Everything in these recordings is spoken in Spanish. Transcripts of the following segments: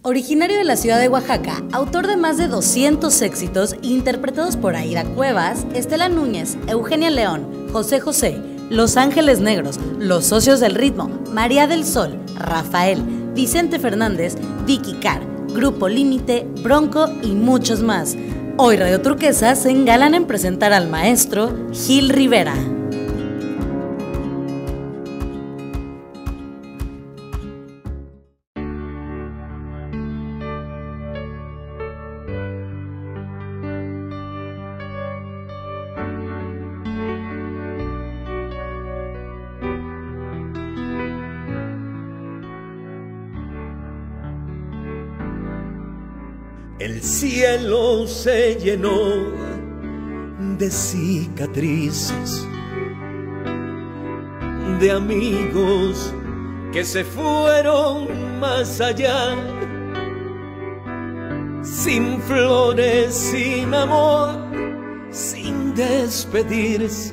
Originario de la ciudad de Oaxaca, autor de más de 200 éxitos interpretados por Aida Cuevas, Estela Núñez, Eugenia León, José José, Los Ángeles Negros, Los Socios del Ritmo, María del Sol, Rafael, Vicente Fernández, Vicky Carr, Grupo Límite, Bronco y muchos más. Hoy Radio Turquesa se engalana en presentar al maestro Gil Rivera. El cielo se llenó de cicatrices, de amigos que se fueron más allá, sin flores, sin amor, sin despedirse.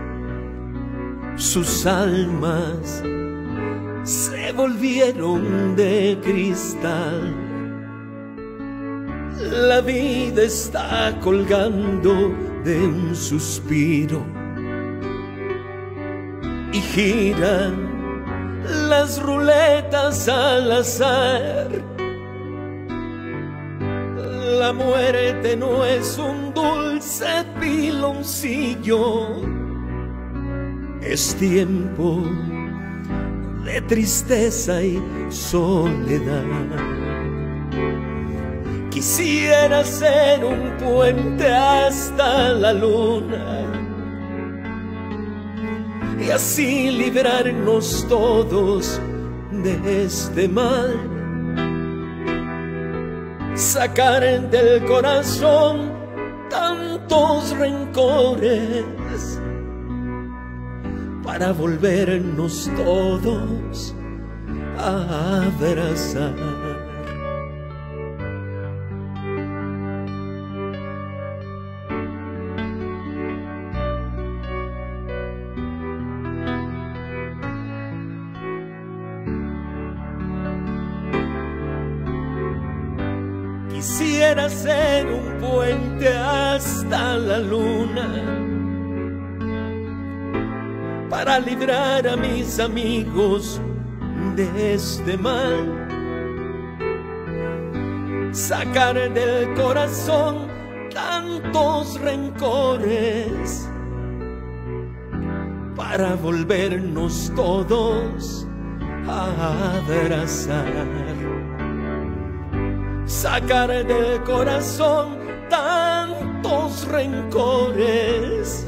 Sus almas se volvieron de cristal. La vida está colgando de un suspiro y giran las ruletas al azar. La muerte no es un dulce piloncillo, es tiempo de tristeza y soledad. Quisiera ser un puente hasta la luna y así librarnos todos de este mal. Sacar del corazón tantos rencores para volvernos todos a abrazar. Quisiera ser un puente hasta la luna para librar a mis amigos de este mal. Sacar del corazón tantos rencores para volvernos todos a abrazar. Sacar del corazón tantos rencores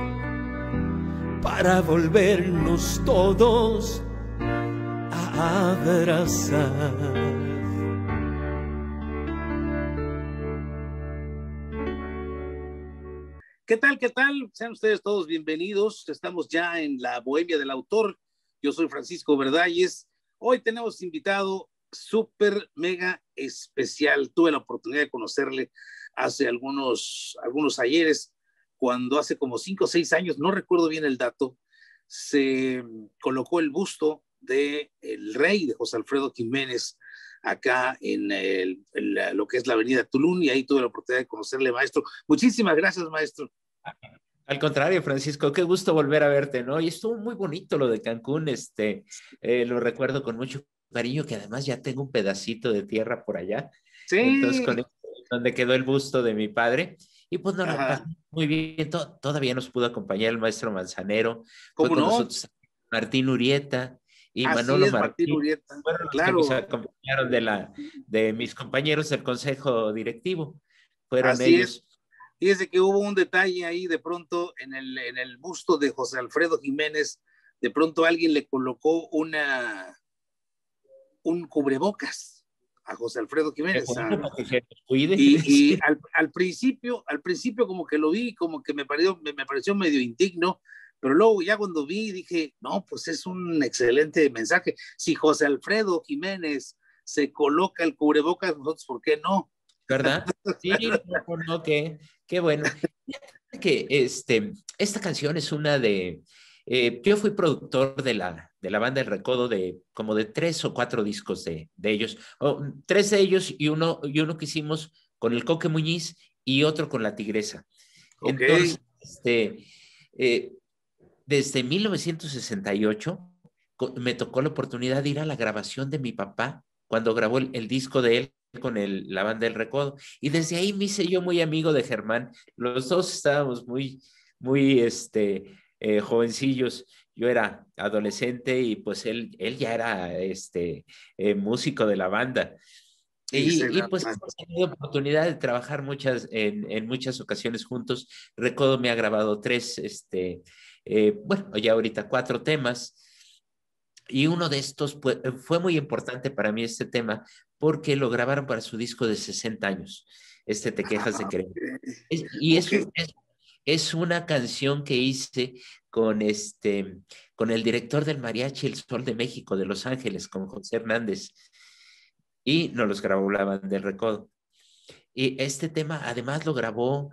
para volvernos todos a abrazar. ¿Qué tal? ¿Qué tal? Sean ustedes todos bienvenidos. Estamos ya en la Bohemia del Autor. Yo soy Francisco Verdalles. Hoy tenemos invitado súper mega especial. Tuve la oportunidad de conocerle hace algunos ayeres, cuando hace como 5 o 6 años, no recuerdo bien el dato, se colocó el busto de el rey, de José Alfredo Jiménez, acá en lo que es la avenida Tulum, y ahí tuve la oportunidad de conocerle, maestro. Muchísimas gracias, maestro. Al contrario, Francisco, qué gusto volver a verte, ¿no? Y estuvo muy bonito lo de Cancún, lo recuerdo con mucho cariño, que además ya tengo un pedacito de tierra por allá. Sí. Entonces, donde quedó el busto de mi padre. Y pues no, muy bien, todavía nos pudo acompañar el maestro Manzanero. ¿Cómo fue con no? nosotros Martín Urieta y Así Manolo es, Martín. Urieta. Fueron los Claro. que nos acompañaron de mis compañeros del consejo directivo. Fueron Así ellos. es. Fíjese que hubo un detalle ahí de pronto en el busto de José Alfredo Jiménez. De pronto alguien le colocó un cubrebocas a José Alfredo Jiménez. Bueno, para que se nos cuide. Y al principio como que lo vi, como que me pareció medio indigno, pero luego ya cuando vi dije, no, pues es un excelente mensaje. Si José Alfredo Jiménez se coloca el cubrebocas, nosotros, ¿por qué no? ¿Verdad? Sí, no, qué bueno. Que esta canción es una de Yo fui productor de la banda El Recodo de como de 3 o 4 discos de ellos, 3 de ellos y uno que hicimos con el Coque Muñiz y otro con La Tigresa. Ok. Entonces, eh, desde 1968 me tocó la oportunidad de ir a la grabación de mi papá cuando grabó el disco de él con la banda El Recodo. Y desde ahí me hice yo muy amigo de Germán. Los dos estábamos muy jovencillos. Yo era adolescente y pues él ya era músico de la banda. Y pues hemos tenido oportunidad de trabajar en muchas ocasiones juntos. Recodo me ha grabado 3, bueno, ya ahorita 4 temas. Y uno de estos fue muy importante para mí este tema porque lo grabaron para su disco de 60 años. Te quejas de querer. Es una canción que hice con el director del Mariachi El Sol de México, de Los Ángeles, con José Hernández. Y nos los grabó la banda del Recodo. Y este tema además lo grabó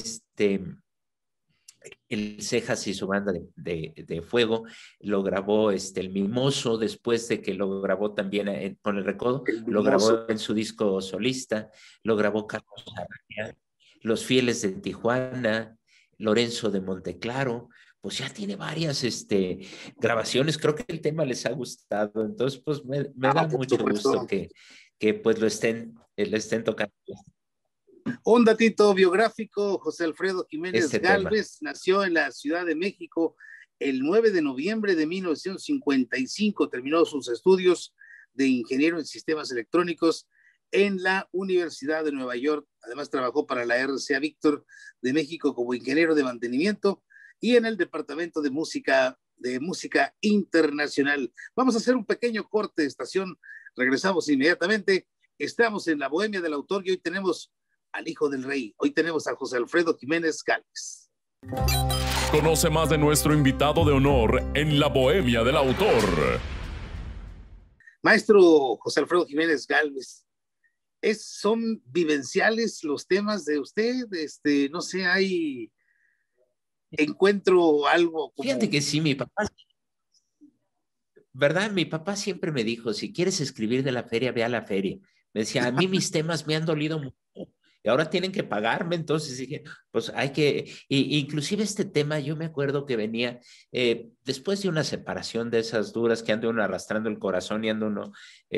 el Cejas y su banda de Fuego, lo grabó el Mimoso, después de que lo grabó también con el Recodo, lo grabó en su disco solista, lo grabó Carlos Arraña, Los Fieles de Tijuana, Lorenzo de Monteclaro. Pues ya tiene varias grabaciones. Creo que el tema les ha gustado, entonces pues me da mucho gusto que pues lo estén tocando. Un datito biográfico: José Alfredo Jiménez Gálvez nació en la Ciudad de México el 9 de noviembre de 1955. Terminó sus estudios de ingeniero en sistemas electrónicos en la Universidad de Nueva York. Además trabajó para la RCA Víctor de México como ingeniero de mantenimiento y en el departamento de música internacional. Vamos a hacer un pequeño corte de estación. Regresamos inmediatamente. Estamos en la Bohemia del Autor y hoy tenemos al hijo del rey. Hoy tenemos a José Alfredo Jiménez Gálvez. Conoce más de nuestro invitado de honor en la Bohemia del Autor. Maestro José Alfredo Jiménez Gálvez, ¿son vivenciales los temas de usted? No sé, encuentro algo como... Fíjate que sí, mi papá, ¿verdad? Mi papá siempre me dijo, si quieres escribir de la feria, ve a la feria. Me decía, a mí mis temas me han dolido mucho y ahora tienen que pagarme. Entonces dije, pues hay que, inclusive este tema, yo me acuerdo que venía después de una separación de esas duras que anda uno arrastrando el corazón y anda uno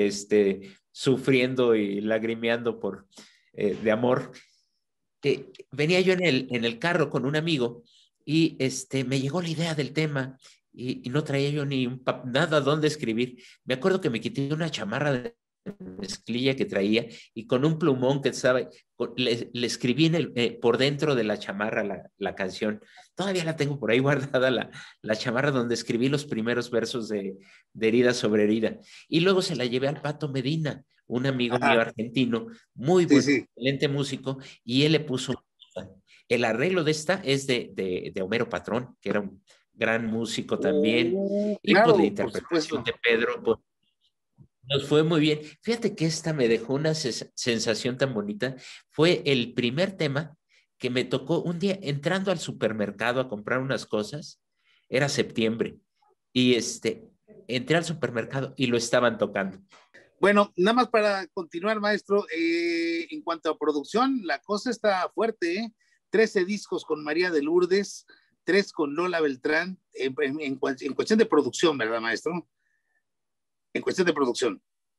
sufriendo y lagrimeando de amor. Venía yo en el carro con un amigo y me llegó la idea del tema y no traía yo ni nada donde escribir. Me acuerdo que me quité una chamarra de mezclilla que traía y con un plumón que estaba, le escribí por dentro de la chamarra la canción. Todavía la tengo por ahí guardada, la chamarra donde escribí los primeros versos de Herida sobre Herida. Y luego se la llevé al Pato Medina, un amigo mío argentino, muy bueno, excelente músico, y él le puso... El arreglo de esta es de Homero Patrón, que era un gran músico también, y claro, pues la interpretación de Pedro, pues, nos fue muy bien. Fíjate que esta me dejó una sensación tan bonita. Fue el primer tema que me tocó un día entrando al supermercado a comprar unas cosas. Era septiembre y entré al supermercado y lo estaban tocando. Bueno, nada más para continuar, maestro, en cuanto a producción, la cosa está fuerte, ¿eh? 13 discos con María de Lourdes, 3 con Lola Beltrán, en cuestión de producción, ¿verdad, maestro? En cuestión de producción.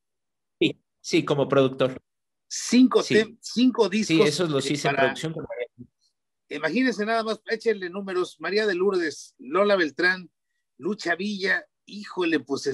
Sí, como productor. 5 discos. Sí, esos los hice en producción. Imagínense nada más, échenle números: María de Lourdes, Lola Beltrán, Lucha Villa. Híjole, pues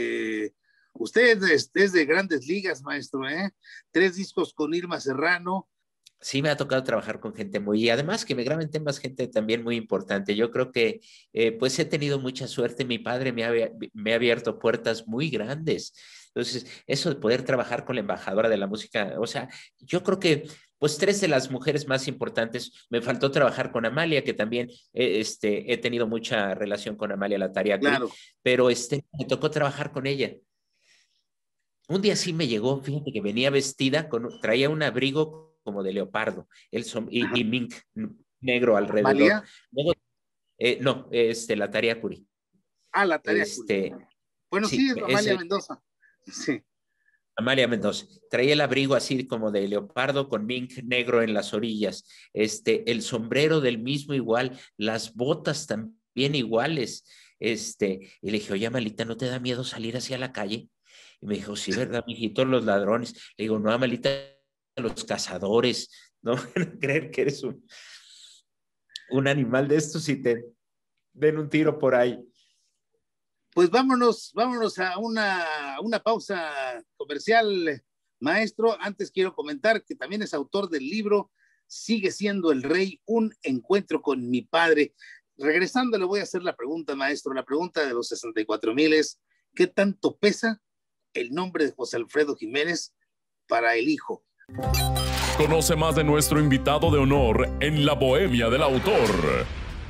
usted es de grandes ligas, maestro, ¿eh? 3 discos con Irma Serrano. Sí, me ha tocado trabajar con gente y además que me graben temas, gente también muy importante. Yo creo que pues he tenido mucha suerte. Mi padre me ha abierto puertas muy grandes. Entonces, eso de poder trabajar con la embajadora de la música, o sea, yo creo que pues 3 de las mujeres más importantes. Me faltó trabajar con Amalia, que también he tenido mucha relación con Amalia Latariacuri, claro. Pero me tocó trabajar con ella. Un día sí me llegó, fíjate que venía vestida, traía un abrigo como de leopardo, y mink negro alrededor. ¿María? Luego, no, Latariacuri. Ah, la tarea culinaria. Bueno, sí, Sí, es Amalia Mendoza. Sí. Amalia Mendoza. Traía el abrigo así como de leopardo con mink negro en las orillas, el sombrero del mismo igual, las botas también iguales, y le dije, oye, Amalita, ¿no te da miedo salir hacia la calle? Y me dijo, sí, ¿verdad, mijito? Los ladrones. Le digo, no, Amalita, los cazadores, no van a creer que eres un animal de estos y te den un tiro por ahí. Pues vámonos a una pausa comercial, maestro. Antes quiero comentar que también es autor del libro Sigue siendo el rey, un encuentro con mi padre. Regresando le voy a hacer la pregunta, maestro. La pregunta de los 64,000 es, ¿qué tanto pesa el nombre de José Alfredo Jiménez para el hijo? Conoce más de nuestro invitado de honor en La Bohemia del Autor.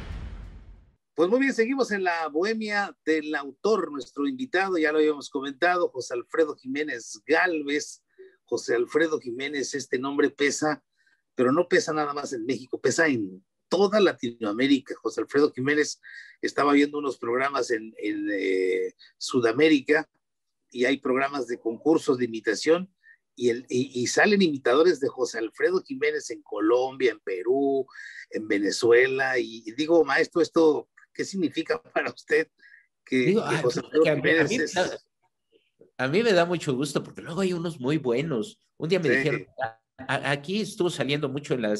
Pues muy bien, seguimos en la bohemia del autor. Nuestro invitado, ya lo habíamos comentado, José Alfredo Jiménez Gálvez. José Alfredo Jiménez, este nombre pesa, pero no pesa nada más en México, pesa en toda Latinoamérica. José Alfredo Jiménez estaba viendo unos programas en Sudamérica y hay programas de concursos de imitación y salen imitadores de José Alfredo Jiménez en Colombia, en Perú, en Venezuela. Y digo, maestro, esto... ¿Qué significa para usted que José Alfredo Jiménez es? A mí me da mucho gusto porque luego hay unos muy buenos. Un día me dijeron, aquí estuvo saliendo mucho en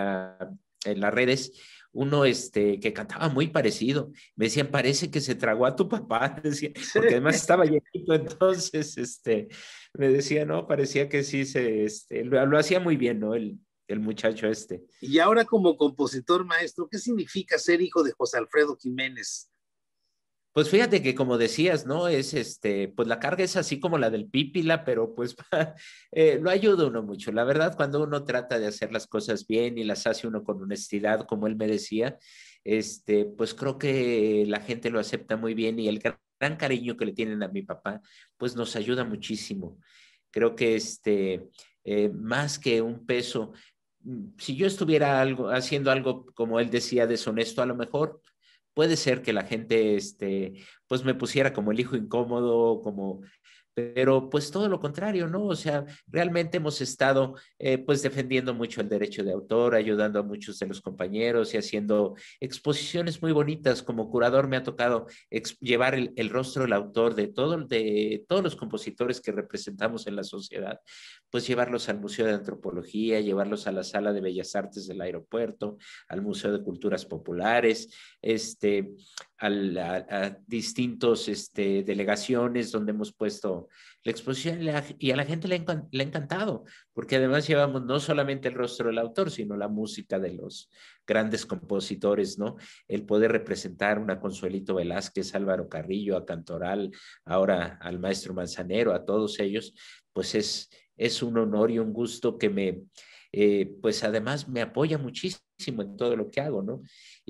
las redes, uno que cantaba muy parecido. Me decían, parece que se tragó a tu papá, decía, porque además estaba llenito, entonces me decía, no, parecía que sí lo hacía muy bien, ¿no? El muchacho este. Y ahora como compositor, maestro, ¿qué significa ser hijo de José Alfredo Jiménez? Pues fíjate que como decías, ¿no? Pues la carga es así como la del Pípila, pero pues lo ayuda uno mucho. La verdad, cuando uno trata de hacer las cosas bien y las hace uno con honestidad, como él me decía, pues creo que la gente lo acepta muy bien y el gran cariño que le tienen a mi papá, pues nos ayuda muchísimo. Creo que más que un peso, si yo estuviera haciendo algo, como él decía, deshonesto, a lo mejor puede ser que la gente, pues me pusiera como el hijo incómodo, pero pues todo lo contrario, ¿no? O sea, realmente hemos estado pues defendiendo mucho el derecho de autor, ayudando a muchos de los compañeros y haciendo exposiciones muy bonitas. Como curador me ha tocado llevar el rostro del autor de todos los compositores que representamos en la sociedad, pues llevarlos al Museo de Antropología, llevarlos a la Sala de Bellas Artes del aeropuerto, al Museo de Culturas Populares, a distintos delegaciones donde hemos puesto la exposición y a la gente le ha encantado, porque además llevamos no solamente el rostro del autor, sino la música de los grandes compositores, ¿no? El poder representar a Consuelito Velázquez, Álvaro Carrillo, a Cantoral, ahora al maestro Manzanero, a todos ellos, pues es un honor y un gusto que pues además me apoya muchísimo en todo lo que hago, ¿no?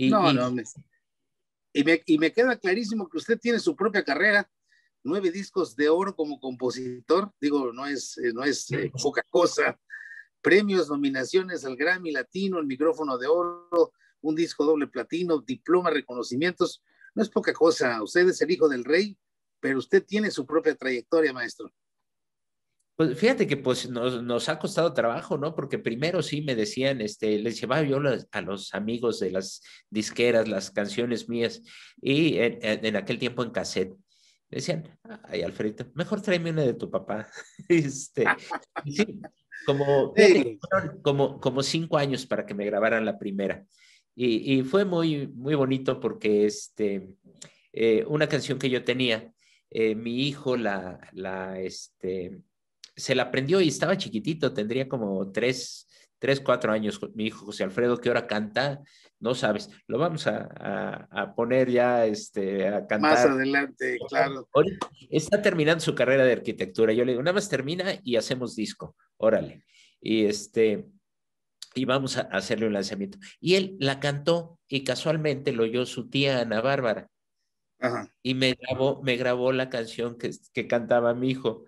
Y me queda clarísimo que usted tiene su propia carrera, 9 discos de oro como compositor, digo, no es poca cosa, premios, nominaciones al Grammy Latino, el micrófono de oro, un disco doble platino, diploma, reconocimientos, no es poca cosa. Usted es el hijo del rey, pero usted tiene su propia trayectoria, maestro. Pues fíjate que pues nos ha costado trabajo, ¿no? Porque primero sí me decían, les llevaba yo a los amigos de las disqueras las canciones mías y en aquel tiempo en cassette. Decían, ay, Alfredito, mejor tráeme una de tu papá. Sí, fueron como 5 años para que me grabaran la primera. Y fue muy, muy bonito porque una canción que yo tenía, mi hijo se la aprendió y estaba chiquitito, tendría como 4 años, mi hijo José Alfredo, que ahora canta, no sabes, lo vamos a poner ya a cantar. Más adelante, claro. Está terminando su carrera de arquitectura, yo le digo, nada más termina y hacemos disco, órale. Y vamos a hacerle un lanzamiento. Y él la cantó y casualmente lo oyó su tía Ana Bárbara. Ajá. Y me grabó la canción que cantaba mi hijo.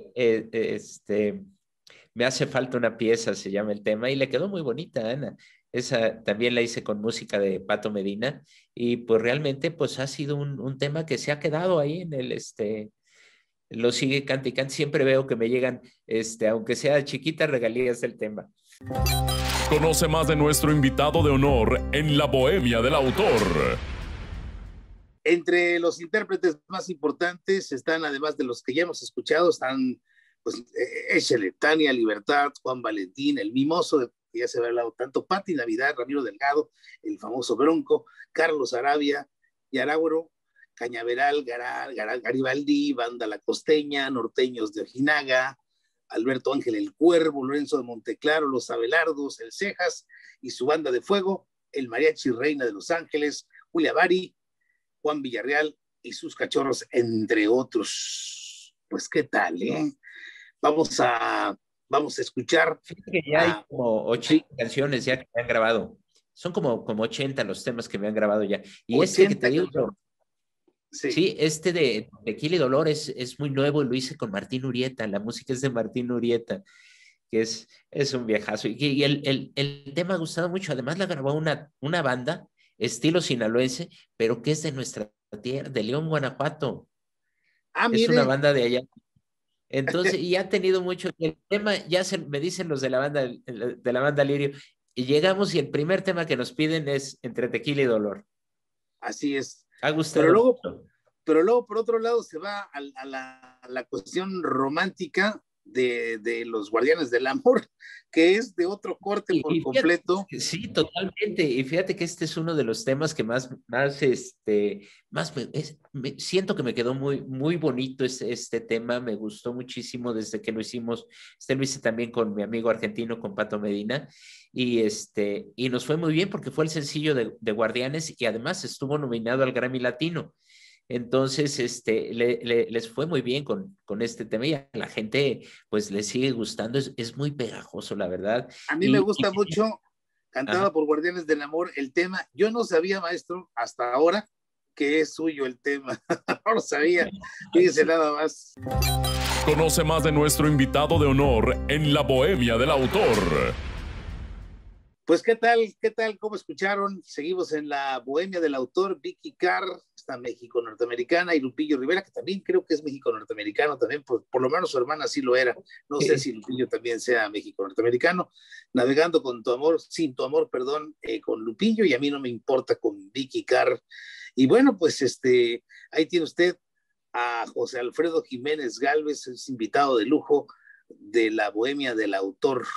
Me hace falta una pieza, se llama el tema, y le quedó muy bonita, Ana. esa también la hice con música de Pato Medina y pues realmente pues ha sido un tema que se ha quedado ahí en el, lo sigue cante y cante. Siempre veo que me llegan, aunque sea chiquitas, regalías del tema. Conoce más de nuestro invitado de honor en La Bohemia del Autor. Entre los intérpretes más importantes están, además de los que ya hemos escuchado, están pues, Échele, Tania Libertad, Juan Valentín, el Mimoso, que ya se había hablado tanto, Pati Navidad, Ramiro Delgado, el famoso Bronco, Carlos Arabia, Yaráboro, Cañaveral, Garibaldi, Banda La Costeña, Norteños de Ojinaga, Alberto Ángel el Cuervo, Lorenzo de Monteclaro, Los Abelardos, el Cejas y su Banda de Fuego, el Mariachi Reina de Los Ángeles, Julia Bari, Juan Villarreal y sus cachorros, entre otros. Pues, ¿qué tal, eh? Vamos a escuchar. Fíjate que ya hay como 80 canciones ya que me han grabado. Son como 80 los temas que me han grabado ya. Y que te digo, sí, de Tequila y Dolor es muy nuevo y lo hice con Martín Urieta. La música es de Martín Urieta, que es un viejazo. Y el tema ha gustado mucho. Además la grabó una banda estilo sinaloense, pero que es de nuestra tierra, de León, Guanajuato. Es una banda de allá. Entonces, y ha tenido mucho, el tema, me dicen los de la banda Lirio, y llegamos y el primer tema que nos piden es Entre Tequila y Dolor. Así es. Ha gustado pero luego, por otro lado, se va a la cuestión romántica de los Guardianes del Amor, que es de otro corte por completo. Sí, totalmente. Y fíjate que este es uno de los temas que más siento que me quedó muy, muy bonito este tema. Me gustó muchísimo desde que lo hicimos. Lo hice también con mi amigo argentino, con Pato Medina. Y nos fue muy bien porque fue el sencillo de Guardianes y además estuvo nominado al Grammy Latino. Entonces, les fue muy bien con este tema y a la gente pues le sigue gustando, es muy pegajoso, la verdad. A mí me gusta mucho, cantada por Guardianes del Amor, el tema. Yo no sabía, maestro, hasta ahora que es suyo el tema. No lo sabía, fíjese nada más. Conoce más de nuestro invitado de honor en La Bohemia del Autor. Pues, ¿qué tal? ¿Cómo escucharon? Seguimos en La Bohemia del Autor. Vicky Carr, está México-norteamericana, y Lupillo Rivera, que también creo que es México-norteamericano, también por lo menos su hermana sí lo era. No sé si Lupillo también sea México-norteamericano. Navegando con tu amor, sin tu amor, perdón, con Lupillo, y A mí no me importa, con Vicky Carr. Y bueno, pues ahí tiene usted a José Alfredo Jiménez Gálvez, es invitado de lujo de La Bohemia del Autor.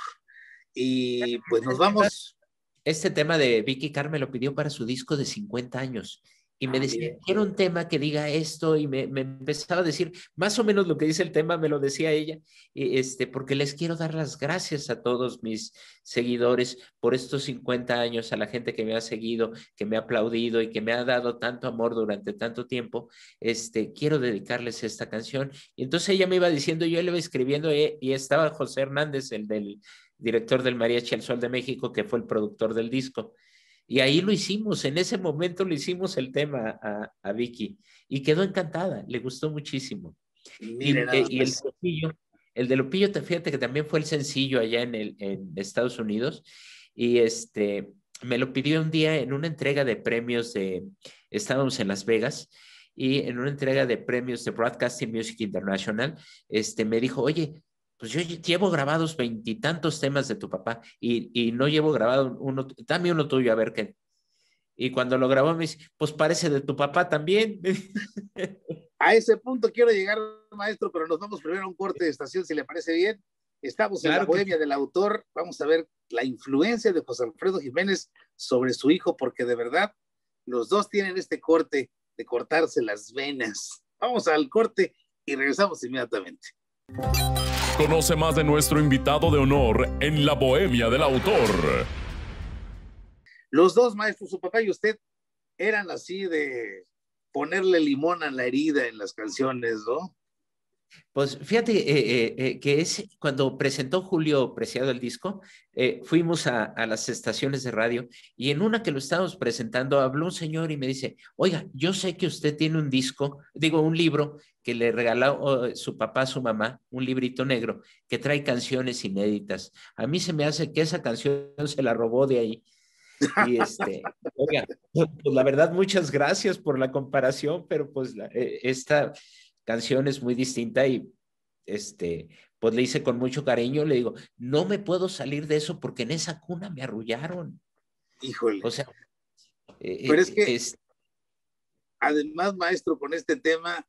Y pues nos vamos. Este tema de Vicky Carr me lo pidió para su disco de 50 años. Y me decía, quiero un tema que diga esto, y me empezaba a decir más o menos lo que dice el tema, me lo decía ella, porque les quiero dar las gracias a todos mis seguidores por estos 50 años, a la gente que me ha seguido, que me ha aplaudido y que me ha dado tanto amor durante tanto tiempo. Quiero dedicarles esta canción. Y entonces ella me iba diciendo, yo le iba escribiendo, y estaba José Hernández, el del director del Mariachi al Sol de México, que fue el productor del disco. Y ahí lo hicimos, en ese momento le hicimos el tema a Vicky y quedó encantada, le gustó muchísimo. Y el de Lupillo, fíjate que también fue el sencillo allá en Estados Unidos, y me lo pidió un día en una entrega de premios estábamos en Las Vegas, y en una entrega de premios de Broadcasting Music International, me dijo, oye, pues yo llevo grabados 20 y tantos temas de tu papá y no llevo grabado uno, dame uno tuyo a ver qué. Y cuando lo grabó me dice, pues parece de tu papá también. A ese punto quiero llegar, maestro, pero nos vamos primero a un corte de estación, si le parece bien. Estamos en La Bohemia del Autor. Vamos a ver la influencia de José Alfredo Jiménez sobre su hijo, porque de verdad los dos tienen este corte de cortarse las venas. Vamos al corte y regresamos inmediatamente. Conoce más de nuestro invitado de honor en La Bohemia del Autor. Los dos, maestro, su papá y usted, eran así de ponerle limón a la herida en las canciones, ¿no? Pues fíjate que cuando presentó Julio Preciado el disco, fuimos a las estaciones de radio, y en una que lo estábamos presentando habló un señor y me dice, oiga, yo sé que usted tiene un libro que le regaló su papá a su mamá, un librito negro que trae canciones inéditas. A mí se me hace que esa canción se la robó de ahí. Y oiga, pues la verdad, muchas gracias por la comparación, pero pues esta canción es muy distinta y pues le hice con mucho cariño, le digo, no me puedo salir de eso porque en esa cuna me arrullaron. Híjole. O sea, pero es que además, maestro, con este tema,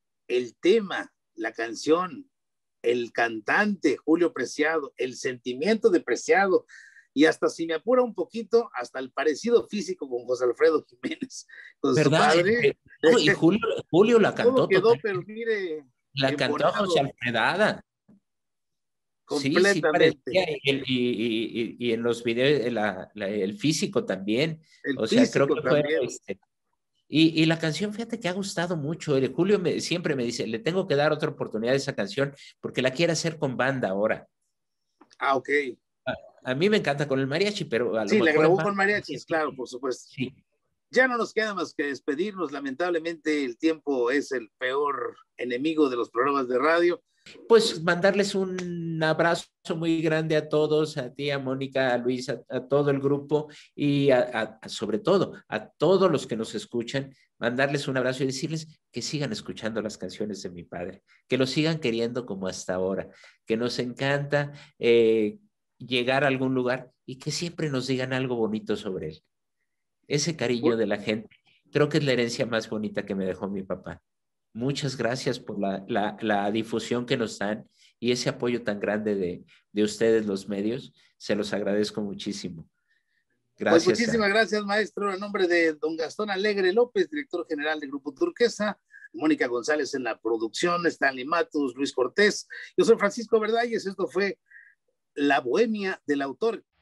la canción, el cantante Julio Preciado, el sentimiento de Preciado, y hasta si me apura un poquito, hasta el parecido físico con José Alfredo Jiménez, con ¿verdad? su padre. No, y Julio la cantó. Todo quedó, pero mire, la cantó José Alfredada. Completamente. Sí, parecía, y en los videos el físico también. El físico creo que también. Fue y la canción, fíjate que ha gustado mucho. Julio siempre me dice, le tengo que dar otra oportunidad a esa canción porque la quiere hacer con banda ahora. Ah, ok. A mí me encanta con el mariachi, pero a lo sí, mejor la grabó con mariachis, claro, por supuesto. Sí. Ya no nos queda más que despedirnos. Lamentablemente el tiempo es el peor enemigo de los programas de radio. Pues mandarles un abrazo muy grande a todos, a ti, a Mónica, a Luis, a todo el grupo y sobre todo a todos los que nos escuchan, mandarles un abrazo y decirles que sigan escuchando las canciones de mi padre, que lo sigan queriendo como hasta ahora, que nos encanta llegar a algún lugar y que siempre nos digan algo bonito sobre él. Ese cariño de la gente, creo que es la herencia más bonita que me dejó mi papá. Muchas gracias por la difusión que nos dan y ese apoyo tan grande de ustedes, los medios. Se los agradezco muchísimo. Gracias. Pues muchísimas gracias, maestro. En nombre de don Gastón Alegre López, director general del Grupo Turquesa, Mónica González en la producción, Stanley Matus, Luis Cortés. Yo soy Francisco Verdalles. Esto fue La Bohemia del Autor.